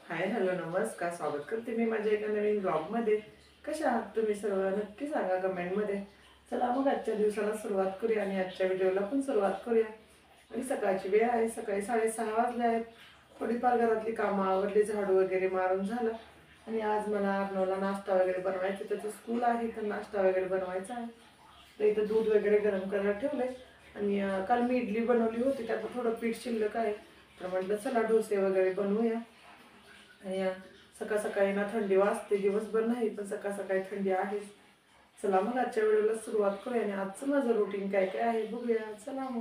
Hi hello नमस्कार. स्वागत करते मी माझ्या एका नवीन ब्लॉगमध्ये. कशा आहात तुम्ही सर्व? नक्की सांगा कमेंटमध्ये. चला मग आजच्या दिवसाला सुरुवात करूया आणि आजच्या व्हिडिओला पण सुरुवात करूया. आणि सकाळची वेळ आहे, सकाळी 6:30 वाजले आहेत. थोडीफार घरातली कामं आवरली, झाडू वगैरे मारून झालं. आणि आज मला अर्णवला नाश्ता वगैरे बनवायचा, त्याचं स्कूल आहे तर नाश्ता वगैरे बनवायचा आहे. तर इथं दूध वगैरे गरम करायला ठेवले. आणि काल मी इडली बनवली होती, त्यात थोडं पीठ शिल्लक आहे. तर म्हटलं चला डोसे वगैरे बनवूया. आणि सकाळ सकाळी ना थंडी वाजते, दिवसभर नाही पण सकाळ सकाळी थंडी आहे. चला मग आजच्या व्हिडिओला सुरुवात करूया आणि आजचं माझं रुटीन काय काय आहे बघूया.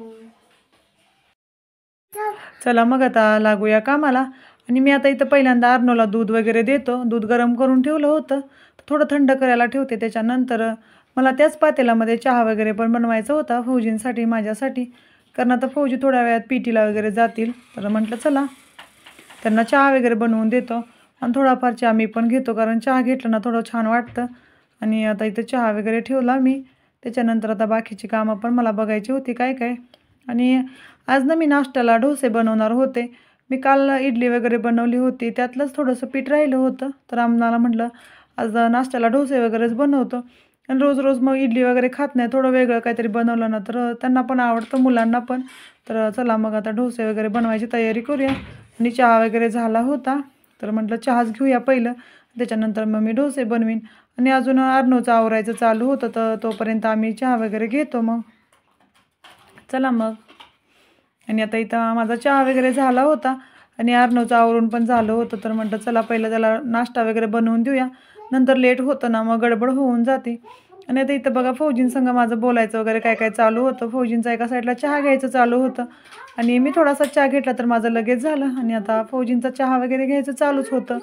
चला मग आता लागूया कामाला. आणि मी आता इथं पहिल्यांदा अर्णवला दूध वगैरे देतो. दूध गरम करून ठेवलं होतं, थोडं थंड करायला ठेवते. त्याच्यानंतर मला त्याच पातेल्यामध्ये चहा वगैरे पण बनवायचा होता फौजींसाठी, माझ्यासाठी. कारण आता फौजी थोड्या वेळात पीटीला वगैरे जातील, तर म्हटलं चला त्यांना चहा वगैरे बनवून देतो. आणि थोडाफार चहा मी पण घेतो, कारण चहा घेतलं ना थोडं छान वाटतं. आणि आता इथं चहा वगैरे ठेवला मी. त्याच्यानंतर आता बाकीची कामं पण मला बघायची होती काय काय. आणि आज ना मी नाश्त्याला डोसे बनवणार होते. मी काल इडली वगैरे बनवली होती, त्यातलंच थोडंसं पीठ राहिलं होतं. तर आम्हाला म्हटलं आज नाश्त्याला डोसे वगैरेच बनवतो. आणि रोज रोज मग इडली वगैरे खात नाही, थोडं वेगळं काहीतरी बनवलं ना तर त्यांना पण आवडतं, मुलांना पण. तर चला मग आता डोसे वगैरे बनवायची तयारी करूया. आणि चहा वगैरे झाला होता, तर म्हटलं चहाच घेऊया पहिलं, त्याच्यानंतर मग मी डोसे बनवीन. आणि अजून अर्णवचं आवरायचं चालू होतं, तर तोपर्यंत आम्ही चहा वगैरे घेतो मग. चला मग. आणि आता इथं माझा चहा वगैरे झाला होता आणि अर्णवचं आवरून पण झालं होतं. तर म्हटलं चला पहिलं त्याला नाश्ता वगैरे बनवून देऊया, नंतर लेट होतं ना मग गडबड होऊन जाते. आणि आता इथं बघा फौजींसंग माझं बोलायचं वगैरे काय काय चालू होतं. फौजींचा एका साईडला चहा घ्यायचं चालू होतं आणि मी थोडासा चहा घेतला तर माझं लगेच झालं. आणि आता फौजींचा चहा वगैरे घ्यायचं चालूच होतं.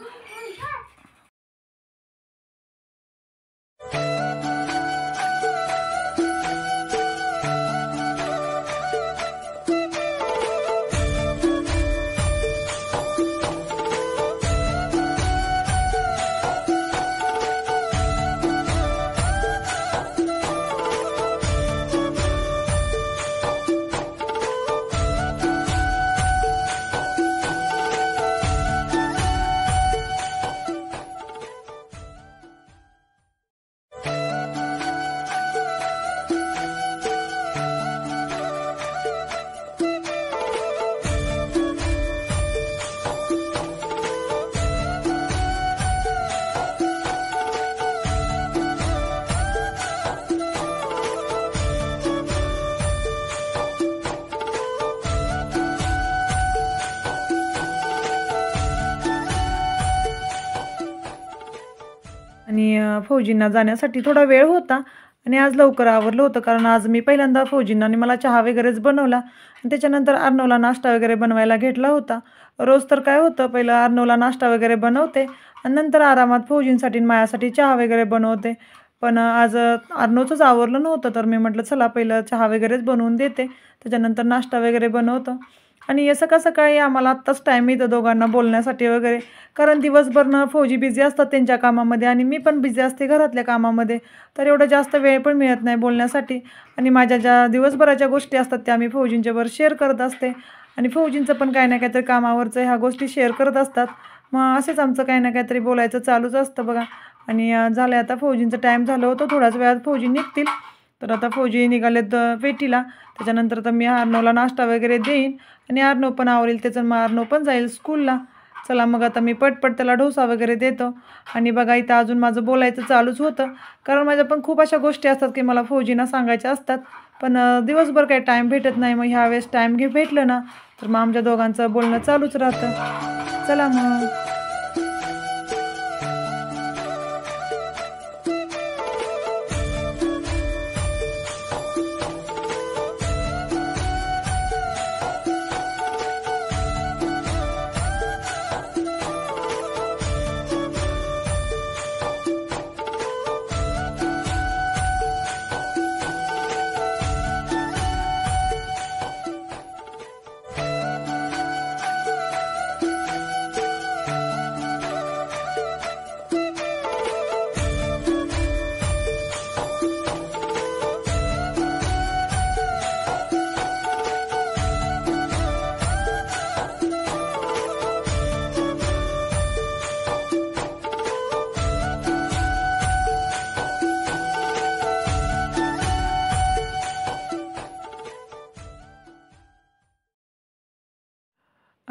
आणि फौजींना जाण्यासाठी थोडा वेळ होता. आणि आज लवकर आवरलं होतं, कारण आज मी पहिल्यांदा फौजींना आणि मला चहा वगैरेच बनवला. आणि त्याच्यानंतर अर्णवला नाश्ता वगैरे बनवायला घेतला होता. रोज तर काय होतं, पहिलं अर्णवला नाश्ता वगैरे बनवते आणि नंतर आरामात फौजींसाठी आणि माझ्यासाठी चहा वगैरे बनवते. पण आज अर्णवचंच आवरलं नव्हतं, तर मी म्हटलं चला पहिलं चहा वगैरेच बनवून देते, त्याच्यानंतर नाश्ता वगैरे बनवतो. आणि सकाळ सकाळी आम्हाला आत्ताच टाईम येतो दोघांना बोलण्यासाठी वगैरे, कारण दिवसभर फौजी बिझी असतात त्यांच्या कामामध्ये आणि मी पण बिझी असते घरातल्या कामामध्ये. तर एवढं जास्त वेळ पण मिळत नाही बोलण्यासाठी. आणि माझ्या ज्या दिवसभराच्या गोष्टी असतात त्या मी फौजींच्यावर शेअर करत असते. आणि फौजींचं पण काही ना काहीतरी कामावरचं ह्या गोष्टी शेअर करत असतात. मग असेच आमचं काही ना काहीतरी बोलायचं चालूच असतं बघा. आणि झालं आता फौजींचं टाईम झालं होतं, थोड्याच वेळात फौजी निघतील. तर आता फौजी निघालेत पेटीला. त्याच्यानंतर तर मी अर्णवला नाश्ता वगैरे देईन आणि अर्णव पण आवरेल त्याचं, मग अर्णव पण जाईल स्कूलला. चला मग आता मी पटपट त्याला डोसा वगैरे देतो. आणि बघा इथं अजून माझं बोलायचं चालूच होतं, कारण माझ्या पण खूप अशा गोष्टी असतात की मला फौजींना सांगायच्या असतात. पण दिवसभर काही टाईम भेटत नाही. मग ह्यावेळेस टाईम भेटलं ना तर मग आमच्या दोघांचं बोलणं चालूच राहतं. चला मग.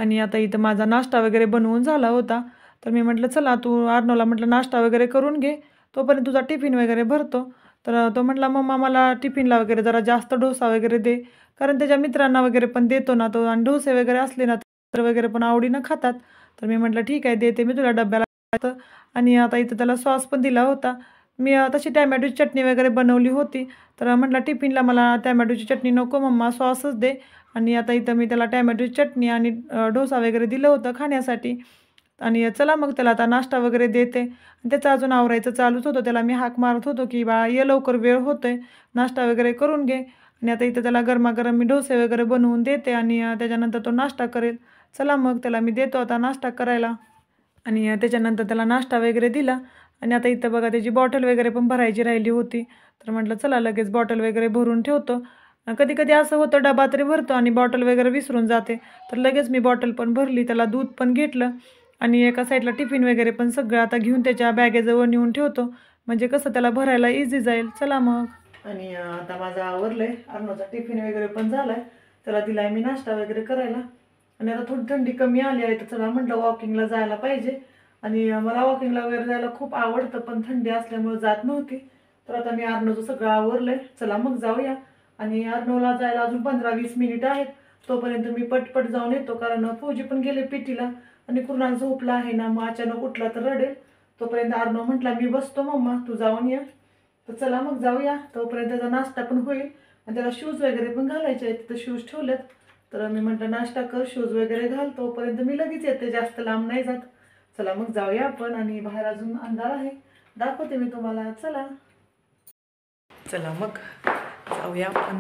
आणि आता इथं माझा नाश्ता वगैरे बनवून झाला होता. तर मी म्हटलं चला तू अर्णवला म्हटलं नाश्ता वगैरे करून घे, तोपर्यंत तुझा टिफिन वगैरे भरतो. तर तो म्हटला मम्मा मला टिफिनला वगैरे जरा जास्त डोसा वगैरे दे, कारण त्याच्या मित्रांना वगैरे पण देतो ना तो, आणि डोसे वगैरे असले ना तर वगैरे पण आवडीनं खातात. तर मी म्हटलं ठीक आहे देते मी तुला डब्याला. आणि आता इथं त्याला सॉस पण दिला होता. मी तशी टॅमॅटोची चटणी वगैरे बनवली होती. तर म्हटलं टिफिनला मला टॅमॅटोची चटणी नको मम्मा सॉसच दे. आणि आता इथं मी त्याला टॅमॅटोची चटणी आणि डोसा वगैरे दिलं होतं खाण्यासाठी. आणि चला मग त्याला आता नाश्ता वगैरे देते. आणि त्याचं अजून आवरायचं चालूच होतं. त्याला मी हाक मारत होतो की बाळा ये लवकर वेळ होतोय, नाश्ता वगैरे करून घे. आणि आता इथं त्याला गरमागरम मी डोसे वगैरे बनवून देते आणि त्याच्यानंतर तो नाश्ता करेल. चला मग त्याला मी देतो आता नाश्ता करायला. आणि त्याच्यानंतर त्याला नाश्ता वगैरे दिला. आणि आता इथं बघा त्याची बॉटल वगैरे पण भरायची राहिली होती. तर म्हटलं चला लगेच बॉटल वगैरे भरून ठेवतो. कधी कधी असं होतं डबा तरी भरतो आणि बॉटल वगैरे विसरून जाते. तर लगेच मी बॉटल पण भरली, त्याला दूध पण घेतलं आणि एका साईडला टिफिन वगैरे पण सगळं आता घेऊन त्याच्या बॅगेजवळ नेऊन ठेवतो, म्हणजे कसं त्याला भरायला इझी जाईल. चला मग. आणि आता माझं आवरलंय, अर्णवचा टिफिन वगैरे पण झालाय, त्याला दिलाय मी नाश्ता वगैरे करायला. आणि आता थोडी थंडी कमी आली आहे तर चला म्हटलं वॉकिंगला जायला पाहिजे. आणि मला वॉकिंगला वगैरे जायला खूप आवडतं, पण थंडी असल्यामुळे जात नव्हती. तर आता मी अर्णवचं सगळं आवरलंय, चला मग जाऊया. आणि अर्णवला जायला अजून 15-20 मिनिट आहेत, तोपर्यंत मी पटपट जाऊन येतो, कारण फौजी पण गेले पिटीला आणि कुणाल झोपला आहे ना, मग अचानक उठला तर रडेल. तोपर्यंत अर्णव म्हटला मी बसतो मम्मा तू जाऊन ये. तर चला मग जाऊया, तोपर्यंत त्याचा नाश्ता पण होईल. आणि त्याला शूज वगैरे पण घालायचे आहेत, तिथं शूज ठेवलेत. तर मी म्हटलं नाश्ता कर शूज वगैरे घाल, तोपर्यंत मी लगेच येते, जास्त लांब नाही जात. चला मग जाऊया आपण. आणि बाहेर अजून अंधार आहे, दाखवते मी तुम्हाला. चला चला मग जाऊया आपण.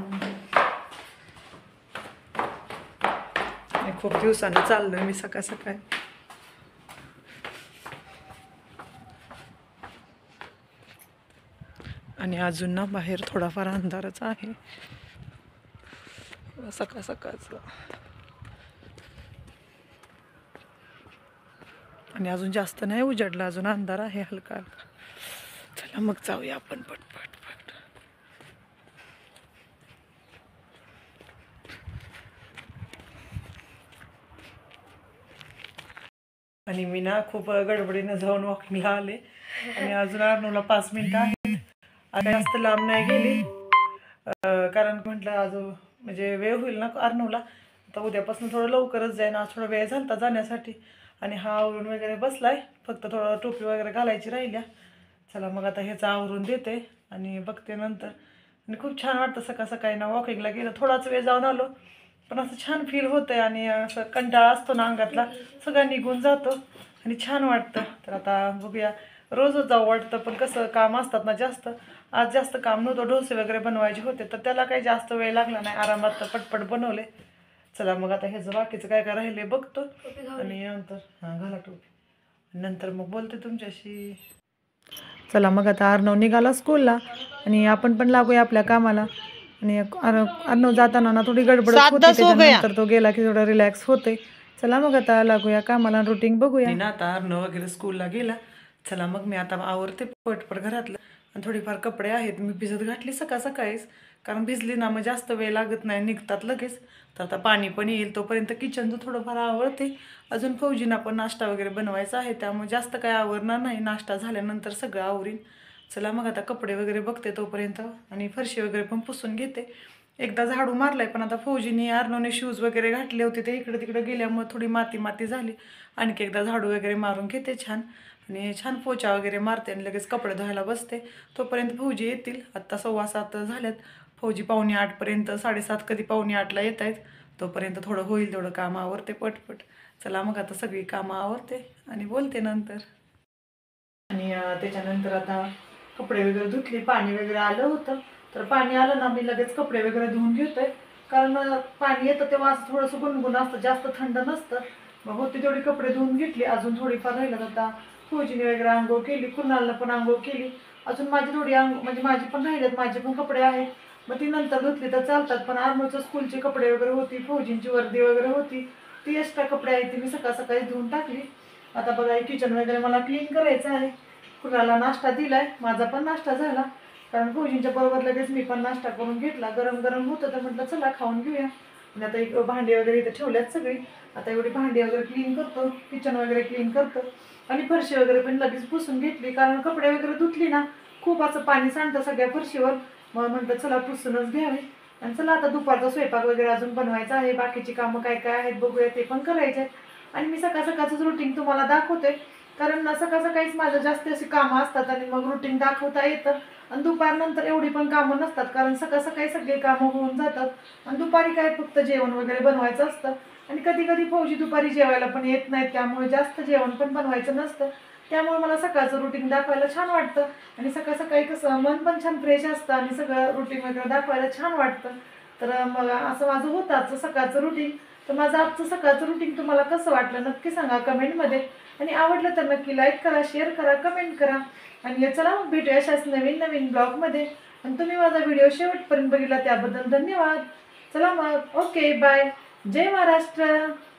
खूप दिवसानं चाललोय मी सकाळ सकाळी. आणि अजून ना बाहेर थोडाफार अंधारच आहे सकाळ सकाळचं. आणि अजून जास्त नाही उजाडला, अजून अंधार आहे हलका हलका. चला मग जाऊया आपण पटपट. आणि मी ना खूप गडबडीनं जाऊन वॉकिंगला आले. आणि अजून अर्णवला 5 मिनिटं आहेत, आता जास्त लांब नाही गेली, कारण म्हटलं अजून म्हणजे वेळ होईल ना अर्णवला. आता उद्यापासून थोडं लवकरच जाईन, आज थोडा वेळ झाला जाण्यासाठी. आणि हा आवरून वगैरे बसलाय, फक्त थोडं टोपी वगैरे घालायची राहिल्या. चला मग आता ह्याचं आवरून देते आणि बघते नंतर. आणि खूप छान वाटतं सकाळ सकाळी ना वॉकिंगला गेलं, थोडाच वेळ जाऊन आलो पण असं छान फील होतंय. आणि असं कंटाळा असतो ना अंगातला सगळं निघून जातो आणि छान वाटतं. तर आता बघूया, रोजच जाऊ वाटतं, पण कसं काम असतात ना जास्त. आज जास्त काम नव्हतं, डोसे वगैरे बनवायचे होते, तर त्याला काही जास्त वेळ लागला नाही, आरामात पटपट बनवले. चला मग आता ह्याचं बाकीचं काय काय राहिले बघतो आणि नंतर हां घाला टोपी, नंतर मग बोलते तुमच्याशी. चला मग आता अर्णव निघाला स्कूलला आणि आपण पण लागूया आपल्या कामाला. आणि अर्णव जाताना ना थोडी गडबड होती, त्याच्यानंतर तो गेला की थोडं रिलॅक्स होते. चला मग आता लागूया कामाला, रुटीन बघूया ना. आता अर्णव वगैरे स्कूलला गेला. चला मग मी आता आवरते पटपट घरातलं. आणि थोडीफार कपडे आहेत मी भिजत घातली सकाळ सकाळीच, कारण भिजली ना मग जास्त वेळ लागत नाही, निघतात लगेच. तर आता पाणी पण येईल तोपर्यंत किचनचं थोडंफार आवरते. अजून फौजींना पण नाश्ता वगैरे बनवायचा आहे, त्यामुळे जास्त काय आवरणार नाही, नाश्ता झाल्यानंतर सगळं आवरीन. चला मग आता कपडे वगैरे बघते तोपर्यंत, आणि फरशी वगैरे पण पुसून घेते. एकदा झाडू मारलाय, पण आता फौजीने अर्णवने शूज वगैरे घातले होते, ते इकडे तिकडे गेल्यामुळे थोडी माती माती झाली. आणखी एकदा झाडू वगैरे मारून घेते छान, आणि छान पोचा वगैरे मारते आणि लगेच कपडे धुवायला बसते. तोपर्यंत फौजी येतील, आत्ता 7:15 झाल्यात. फौजी 7:45 7:30 कधी 7:45ला येत आहेत. तोपर्यंत थोडं होईल तेवढं काम आवरते पटपट. चला मग आता सगळी कामं आवरते आणि बोलते नंतर. आणि त्याच्यानंतर आता कपडे वगैरे धुतली, पाणी वगैरे आलं होतं, तर पाणी आलं ना मी लगेच कपडे वगैरे धुवून घेतोय, कारण पाणी येतं तेव्हा असं थोडंसं गुणगुण असतं, जास्त थंड नसतं. मग होती तेवढी कपडे धुवून घेतली, अजून थोडीफार राहिलं. आता फौजीने वगैरे आंघोळ केली, कुणालनं पण आंघोळ केली, अजून माझी थोडी म्हणजे माझी पण राहिल्यात, माझे पण कपडे आहेत, मग ती नंतर धुतली तर चालतात. पण अर्णवच्या स्कूलचे कपडे वगैरे होती, फौजींची वर्दी वगैरे होती, ती एक्स्ट्रा कपडे आहेत ती मी सकाळ सकाळी धुवून टाकली. आता बघा किचन वगैरे मला क्लीन करायचं आहे. कुणाला नाश्ता दिलाय, माझा पण नाश्ता झाला, कारण फौजींच्या बरोबर लगेच मी पण नाश्ता करून घेतला. गरम गरम होतं तर म्हटलं चला खाऊन घेऊया. आणि आता एक भांडी वगैरे इथं ठेवल्यात सगळी. आता एवढी भांडी वगैरे क्लीन करतो, किचन वगैरे क्लीन करतो आणि फरशी वगैरे पण लगेच पुसून घेतली, कारण कपडे वगैरे धुतली ना खूप असं पाणी सांडतं सगळ्या फरशीवर. मग म्हटलं चला पुसूनच घ्यावे. आणि चला आता दुपारचा स्वयंपाक वगैरे अजून बनवायचा आहे, बाकीची कामं काय काय आहेत बघूया, ते पण करायचे आहेत. आणि मी सकाळ सकाळचंच रुटीन तुम्हाला दाखवते, कारण सकाळ सकाळीच माझं जास्त अशी कामं असतात आणि मग रुटीन दाखवता येतं. आणि दुपारनंतर एवढी पण कामं नसतात, कारण सकाळ सकाळी सगळे कामं होऊन जातात. आणि दुपारी काय फक्त जेवण वगैरे बनवायचं असतं. आणि कधी कधी फौजी दुपारी जेवायला पण येत नाहीत, त्यामुळे जास्त जेवण पण बनवायचं नसतं. त्यामुळे मला सकाळचं रुटीन दाखवायला छान वाटतं. आणि सकाळ सकाळी कसं मन पण छान फ्रेश असतं आणि सगळं रुटीन वगैरे दाखवायला छान वाटतं. तर मला असं माझं होतं आजचं सकाळचं रुटीन. तर माझं आजचं सकाळचं रुटीन तुम्हाला कसं वाटलं नक्की सांगा कमेंटमध्ये. आणि आवडलं तर नक्की लाईक करा, शेअर करा, कमेंट करा. आणि चला मग भेटूया अशाच नवीन नवीन ब्लॉगमध्ये. आणि तुम्ही माझा व्हिडिओ शेवटपर्यंत बघितला त्याबद्दल धन्यवाद. चला मग, ओके बाय. जय महाराष्ट्र.